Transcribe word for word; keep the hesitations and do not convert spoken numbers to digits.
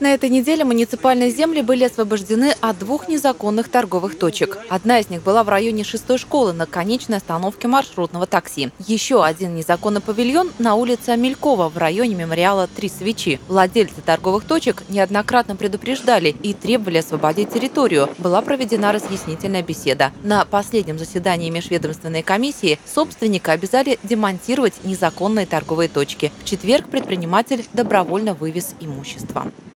На этой неделе муниципальные земли были освобождены от двух незаконных торговых точек. Одна из них была в районе шестой школы на конечной остановке маршрутного такси. Еще один незаконный павильон на улице Амелькова в районе мемориала «Три свечи». Владельцы торговых точек неоднократно предупреждали и требовали освободить территорию. Была проведена разъяснительная беседа. На последнем заседании межведомственной комиссии собственника обязали демонтировать незаконные торговые точки. В четверг предприниматель добровольно вывез имущество.